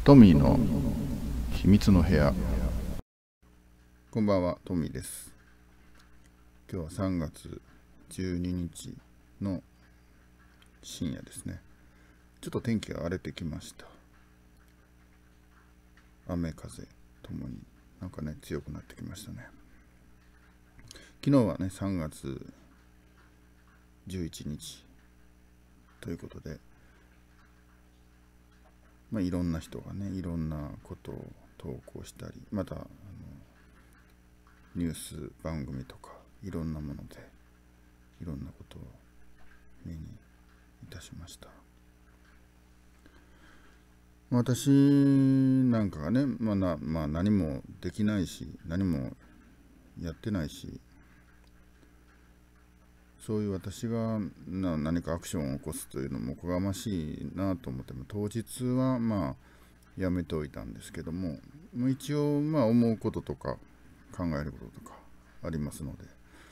トミーの秘密の部屋。こんばんは、トミーです。今日は3月12日の深夜ですね。ちょっと天気が荒れてきました。雨風ともになんかね、強くなってきましたね。昨日はね、3月11日ということで、いろんな人がね、いろんなことを投稿したり、またニュース番組とかいろんなものでいろんなことを目にいたしました。私なんかがね、何もできないし何もやってないし、そういう私が何かアクションを起こすというのもおこがましいなと思っても、当日はやめておいたんですけども、一応思うこととか考えることとかありますので、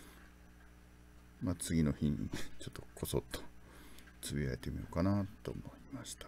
次の日にちょっとこそっとつぶやいてみようかなと思いました。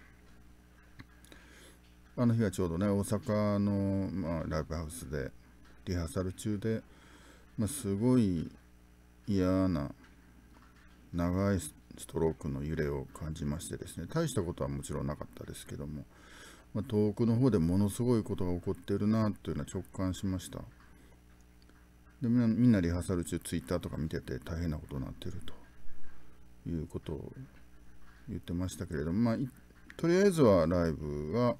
あの日はちょうどね、大阪の、ライブハウスでリハーサル中で、すごい嫌な長いストロークの揺れを感じましてですね、大したことはもちろんなかったですけども、遠くの方でものすごいことが起こっているなというのは直感しました。でみんなリハーサル中ツイッターとか見てて大変なことになっているということを言ってましたけれども、とりあえずはライブが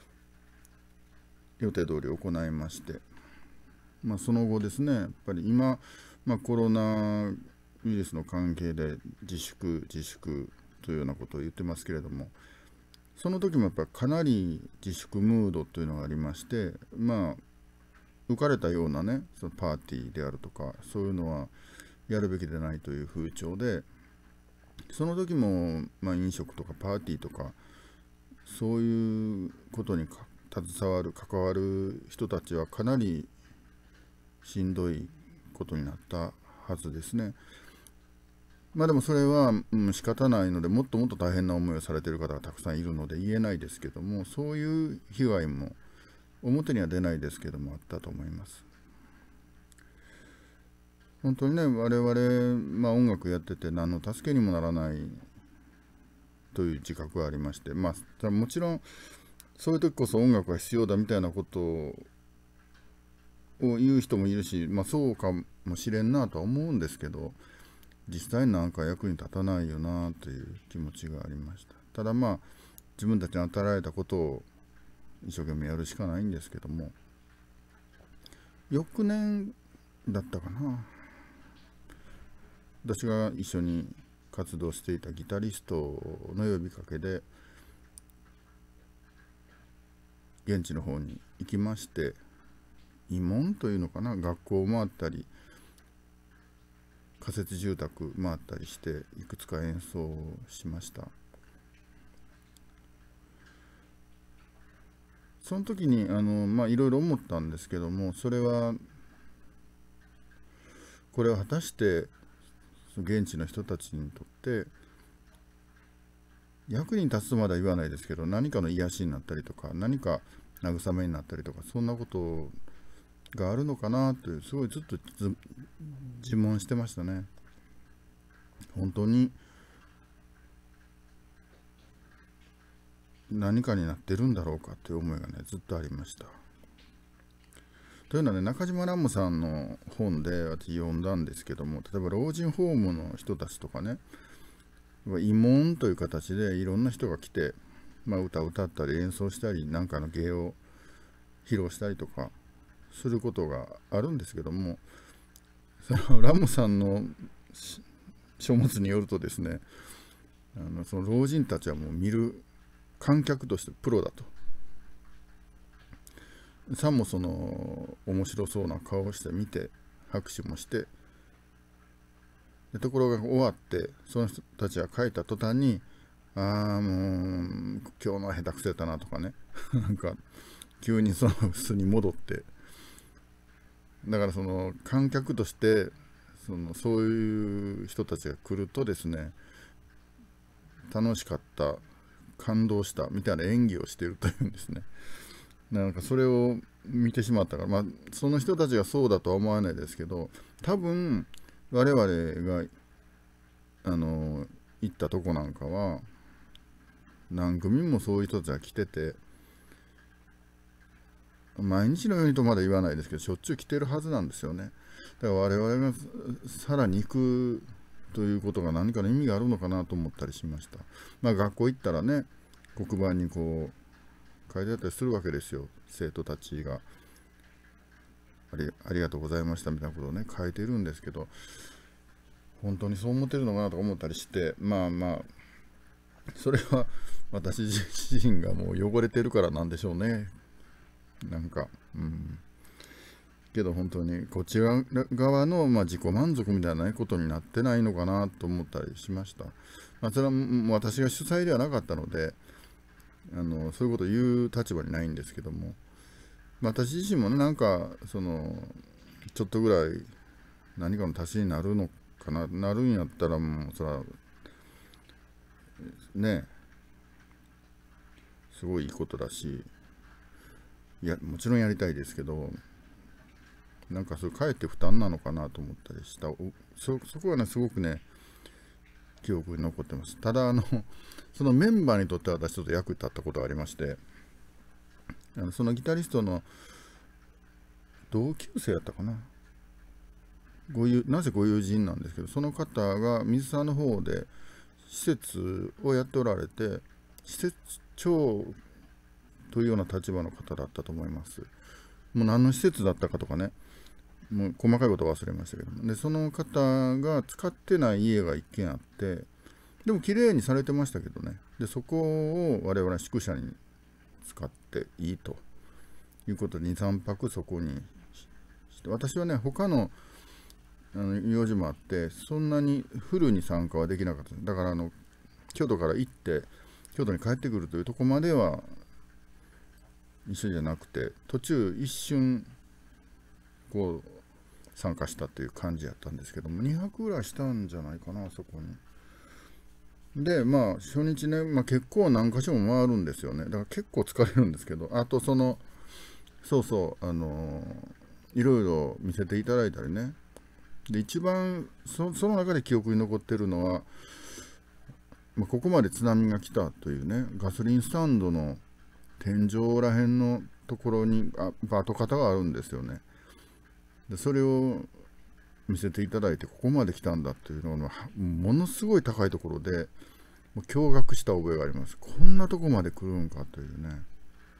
予定通り行いまして、その後ですね、やっぱり今、コロナウイルスの関係で自粛というようなことを言ってますけれども、その時もやっぱりかなり自粛ムードというのがありまして、浮かれたようなね、そのパーティーであるとかそういうのはやるべきでないという風潮で、その時も、飲食とかパーティーとかそういうことに関わる人たちはかなりしんどいことになったはずですね。でもそれは、仕方ないので、もっともっと大変な思いをされている方がたくさんいるので言えないですけども、そういう被害も表には出ないですけどもあったと思います。本当にね、我々、音楽やってて何の助けにもならないという自覚がありまして、もちろんそういう時こそ音楽が必要だみたいなことを言う人もいるし、そうかもしれんなとは思うんですけど、実際なんか役に立たないよなという気持ちがありました。ただ自分たちに与えられたことを一生懸命やるしかないんですけども、翌年だったかな、私が一緒に活動していたギタリストの呼びかけで現地の方に行きまして、慰問というのかな、学校を回ったり仮設住宅回ったりしていくつか演奏しました。その時にいろいろ思ったんですけども、それはこれは果たして現地の人たちにとって役に立つとまでは言わないですけど、何かの癒しになったりとか何か慰めになったりとか、そんなことがあるのかなという、すごいずっと自問してましたね。本当に何かになってるんだろうかという思いがね、ずっとありました。というのはね、中島ラムさんの本で私読んだんですけども、例えば老人ホームの人たちとかね、慰問という形でいろんな人が来て、歌を歌ったり演奏したり何かの芸を披露したりとかすることがあるんですけども、そのラムさんの書物によるとですね、その老人たちはもう見る観客としてプロだと。さもその面白そうな顔をして見て拍手もして、でところが終わってその人たちが帰った途端に、ああもう今日のは下手くそやったなとかねなんか急にその普通に戻って、だからその観客としてそういう人たちが来るとですね、楽しかった感動したみたいな演技をしているというんですね。なんかそれを見てしまったから、まあ、その人たちがそうだとは思わないですけど、多分我々が行ったとこなんかは何組もそういう人たちが来てて、毎日のようにとまだ言わないですけど、しょっちゅう来てるはずなんですよね。だから我々がさらに行くということが何かの意味があるのかなと思ったりしました。まあ学校行ったらね、黒板にこう書いてあったりするわけですよ。生徒たちがありがとうございましたみたいなことをね書いてるんですけど、本当にそう思ってるのかなとか思ったりして、まあまあそれは私自身がもう汚れてるからなんでしょうね。なんか、けど本当にこっち側の、自己満足みたいなことになってないのかなと思ったりしました。それはもう私が主催ではなかったので、そういうことを言う立場にないんですけども、私自身もね、なんかちょっとぐらい何かの足しになるのかなるんやったら、もうそれはね、すごいいいことだし、もちろんやりたいですけど、なんかそれかえって負担なのかなと思ったりした。そこはね、すごくね、記憶に残ってます。ただそのメンバーにとっては私ちょっと役に立ったことがありまして、そのギタリストの同級生やったかな、なぜご友人なんですけど、その方が水沢の方で施設をやっておられて、施設長というような立場の方だったと思います。もう何の施設だったかとかね、もう細かいことは忘れましたけども、でその方が使ってない家が一軒あって、でも綺麗にされてましたけどね、でそこを我々は宿舎に使っていいということで2、3泊そこにして、私はね、他の用事もあって、そんなにフルに参加はできなかった。だから京都から行って京都に帰ってくるというところまでは一緒じゃなくて、途中一瞬こう参加したという感じやったんですけども、2泊ぐらいしたんじゃないかな、そこに。で初日ね、結構何箇所も回るんですよね。だから結構疲れるんですけど、あといろいろ見せていただいたりね。で一番その中で記憶に残ってるのは、ここまで津波が来たというね、ガソリンスタンドの天井らへんのところに跡形があるんですよね。でそれを見せていただいて、ここまで来たんだというのがものすごい高いところで、もう驚愕した覚えがあります。こんなとこまで来るんかというね、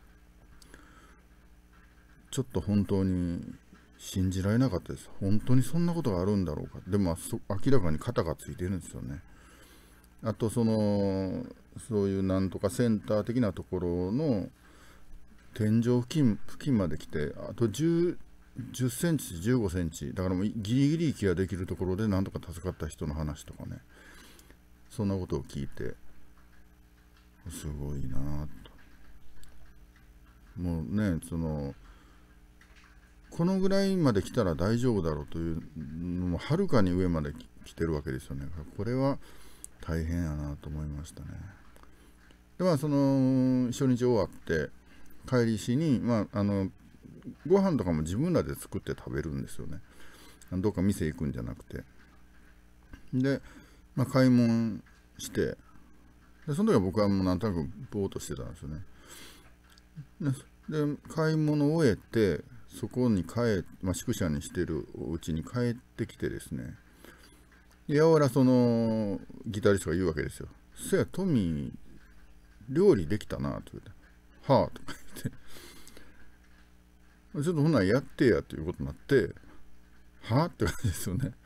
ちょっと本当に信じられなかったです。本当にそんなことがあるんだろうか。でも明らかに肩がついてるんですよね。あとそういうなんとかセンター的なところの天井付近まで来て、あと10センチ、15センチ、だからもうギリギリ息ができるところでなんとか助かった人の話とかね、そんなことを聞いて、すごいなぁと。もうね、このぐらいまで来たら大丈夫だろうというのもはるかに上まで来てるわけですよね。これは大変やなと思いましたね。で初日終わって帰りしにご飯とかも自分らで作って食べるんですよね。どっか店行くんじゃなくて。で、買い物して、でその時は僕はもうなんとなくぼーっとしてたんですよね。で買い物を終えて、そこに宿舎にしてるお家に帰ってきてですね、やわらギタリストが言うわけですよ。そや、トミー、料理できたなと言って、はあとか言って、ちょっとほんならやってやということになって、はあって感じですよね。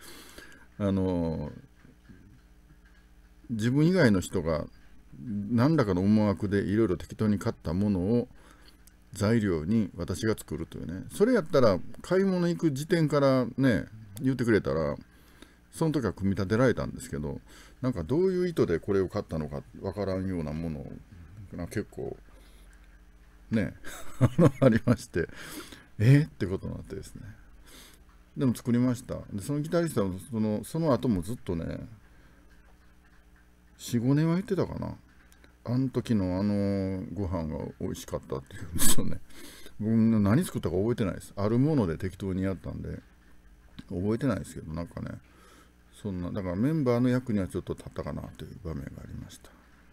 自分以外の人が何らかの思惑でいろいろ適当に買ったものを材料に私が作るというね、それやったら買い物行く時点からね言ってくれたら、その時は組み立てられたんですけど、なんかどういう意図でこれを買ったのかわからんようなものを結構ねありまして、ってことになってですね。でも作りました。でそのギタリストはその後もずっとね、4、5年は言ってたかな。 あの時のご飯が美味しかったっていうんですよね。僕何作ったか覚えてないです。あるもので適当にやったんで覚えてないですけど、なんかね、そんなだからメンバーの役にはちょっと立ったかなという場面がありました。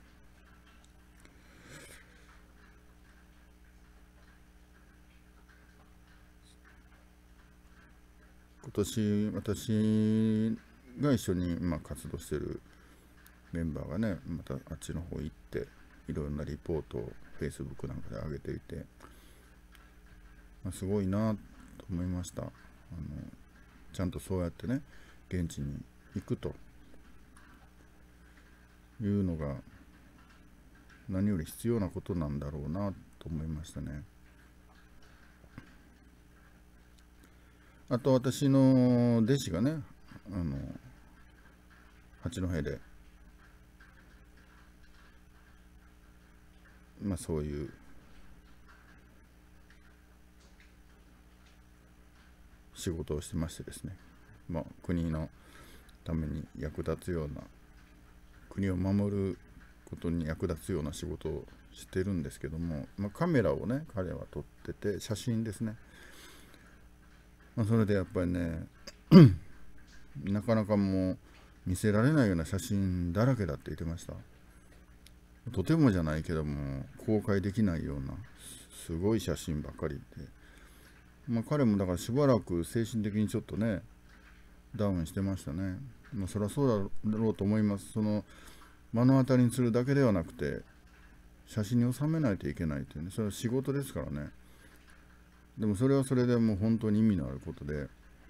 今年私が一緒に活動してるメンバーがね、またあっちの方行っていろんなリポートを Facebook なんかで上げていて、すごいなと思いました。ちゃんとそうやってね、現地に行くというのが何より必要なことなんだろうなと思いましたね。あと私の弟子がね、八戸で、そういう仕事をしてましてですね、国のために役立つような、国を守ることに役立つような仕事をしてるんですけども、カメラをね彼は撮ってて、写真ですね、それでやっぱりねなかなかもう見せられないような写真だらけだって言ってました。とてもじゃないけども公開できないようなすごい写真ばっかりで、彼もだからしばらく精神的にちょっとねダウンしてましたね。そりゃそうだろうと思います。その目の当たりにするだけではなくて写真に収めないといけないというね、それは仕事ですからね。でもそれはそれでもう本当に意味のあることで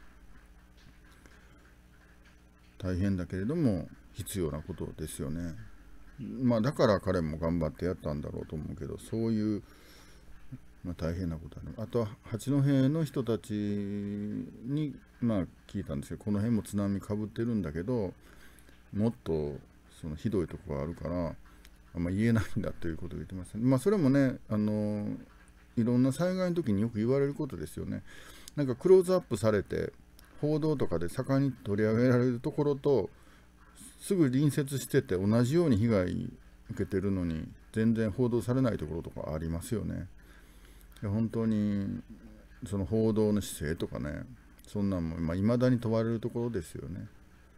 大変だけれども必要なことですよね。だから彼も頑張ってやったんだろうと思うけど、そういう、大変なことある。あとは八戸の人たちに聞いたんですけど、この辺も津波かぶってるんだけどもっとそのひどいところがあるから言えないんだということを言ってましたね。それもね、いろんな災害の時によく言われることですよね。なんかクローズアップされて報道とかで盛んに取り上げられるところとすぐ隣接してて同じように被害受けてるのに全然報道されないところとかありますよね。本当にその報道の姿勢とかね、そんなんも未だに問われるところですよね。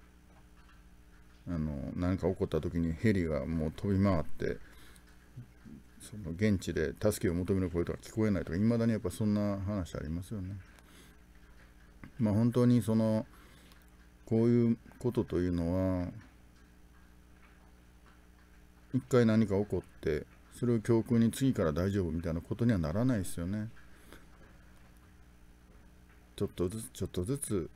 何か起こった時にヘリがもう飛び回ってその現地で助けを求める声とか聞こえないとか、未だにやっぱそんな話ありますよね。本当にこういうことというのは一回何か起こってそれを教訓に次から大丈夫みたいなことにはならないですよね。ちょっとずつちょっとずつ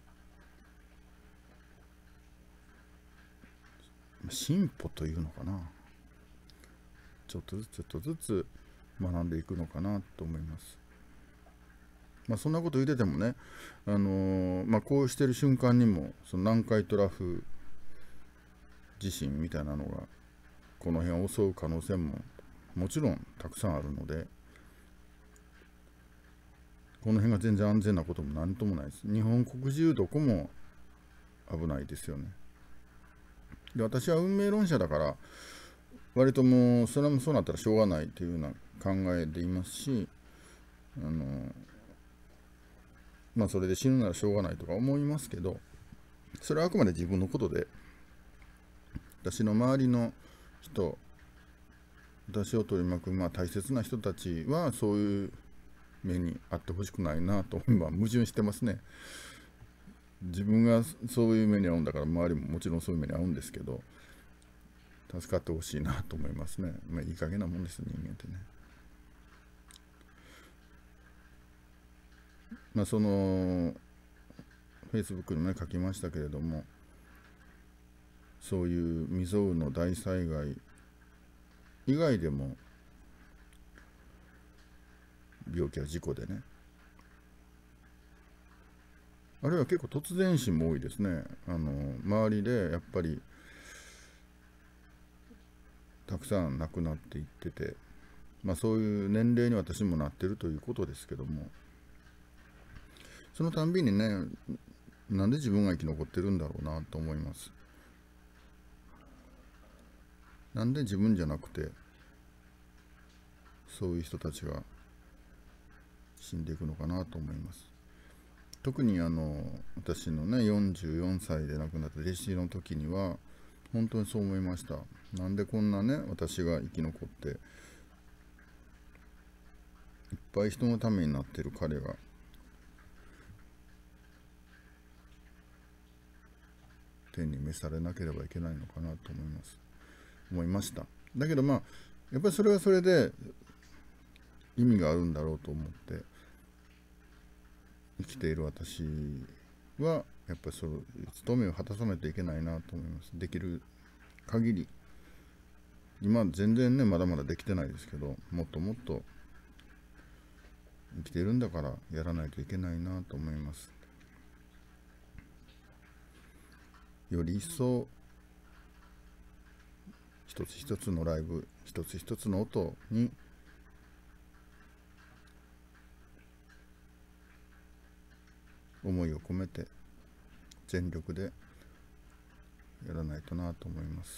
進歩というのかな、ちょっとずつちょっとずつ学んでいくのかなと思います。そんなこと言っててもね、こうしてる瞬間にもその南海トラフ地震みたいなのがこの辺を襲う可能性ももちろんたくさんあるので、この辺が全然安全なことも何ともないです。日本国中どこも危ないですよね。で、私は運命論者だから割ともうそれもそうなったらしょうがないというような考えでいますし、それで死ぬならしょうがないとか思いますけど、それはあくまで自分のことで、私の周りの人、私を取り巻く大切な人たちはそういう目にあってほしくないなと今矛盾してますね。自分がそういう目に遭うんだから周りももちろんそういう目に遭うんですけど、助かってほしいなと思いますね。いい加減なもんです人間ってね。その Facebook にも書きましたけれども、そういう未曾有の大災害以外でも病気や事故でね、あるいは結構突然死も多いですね。周りでやっぱりたくさん亡くなっていってて、そういう年齢に私もなってるということですけども、そのたんびにね、なんで自分が生き残ってるんだろうなと思います。 なんで自分じゃなくてそういう人たちが死んでいくのかなと思います。特に私のね44歳で亡くなった弟子の時には本当にそう思いました。なんでこんなね私が生き残っていっぱい人のためになってる彼が天に召されなければいけないのかなと思いました。だけどやっぱりそれはそれで意味があるんだろうと思って生きている私はやっぱりその務めを果たさないといけないなと思います。できる限り、今全然ねまだまだできてないですけど、もっともっと生きているんだからやらないといけないなと思います。より一層一つ一つのライブ、一つ一つの音に思いを込めて全力でやらないとなと思います。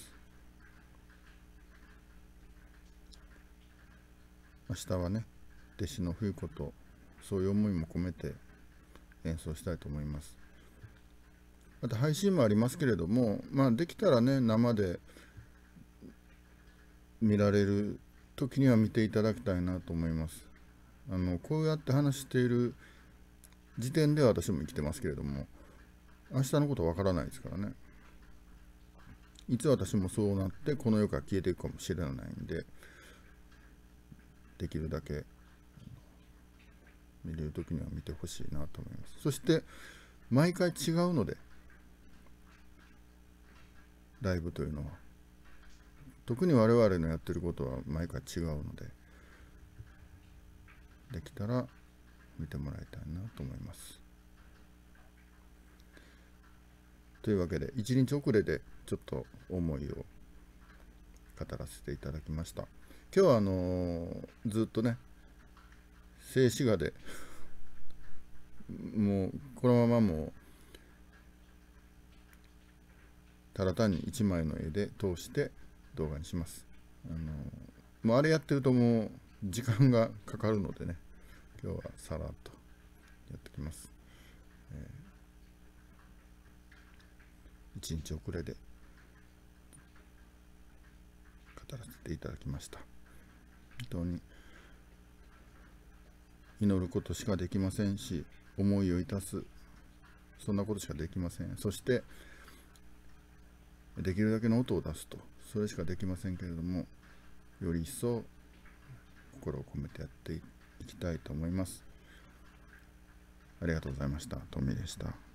明日はね弟子の冬子とそういう思いも込めて演奏したいと思います。また配信もありますけれども、できたらね生で見られる時には見ていただきたいなと思います。こうやって話している時点では私も生きてますけれども、明日のことはわからないですからね。いつ私もそうなってこの世から消えていくかもしれないんで、できるだけ見れる時には見てほしいなと思います。そして毎回違うので、ライブというのは特に我々のやってることは毎回違うので、できたら見てもらいたいなと思います。というわけで1日遅れでちょっと思いを語らせていただきました。今日はずっとね静止画でもうこのままもうただ単に1枚の絵で通して動画にします。もうあれやってるともう時間がかかるのでね、今日はさらっとやってきます。1日遅れで語らせていただきました。本当に祈ることしかできませんし、思いをいたす、そんなことしかできません。そしてできるだけの音を出すと、それしかできませんけれども、より一層心を込めてやっていきたいと思います。ありがとうございました。トミーでした。